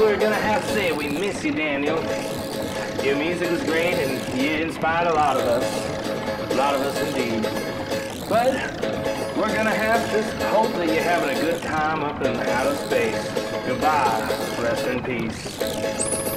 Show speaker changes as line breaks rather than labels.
we're gonna have to say we miss you, Daniel. Your music was great and you inspired a lot of us. A lot of us indeed. But we're gonna have to hope that you're having a good time up in outer space. Goodbye. Rest in peace.